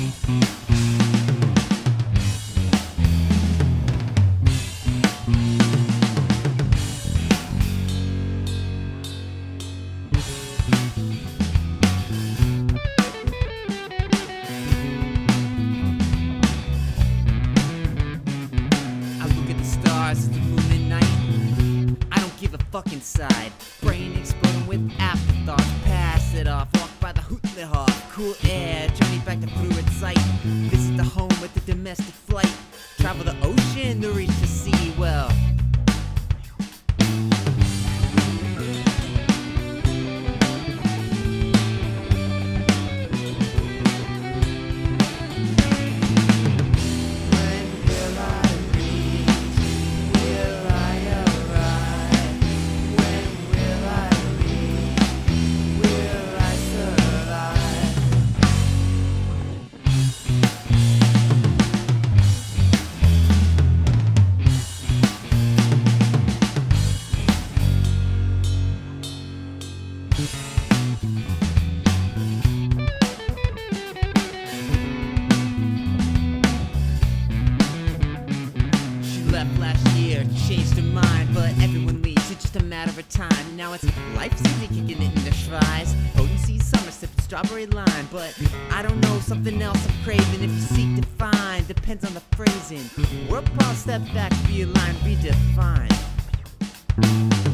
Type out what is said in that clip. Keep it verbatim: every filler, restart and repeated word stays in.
Fucking side, brain exploding with afterthoughts. Pass it off, walk by the hootley hawk. Cool air, journey back to fluid sight. Visit the home with the domestic flight. Travel the ocean to reach the sea. Well, changed her mind, but everyone leaves, it's just a matter of time. Now it's life's easy, kicking it into strides. Potency, summer, sipping strawberry lime. But I don't know, something else I'm craving. If you seek to find, depends on the phrasing. We're all step back, be aligned, redefine.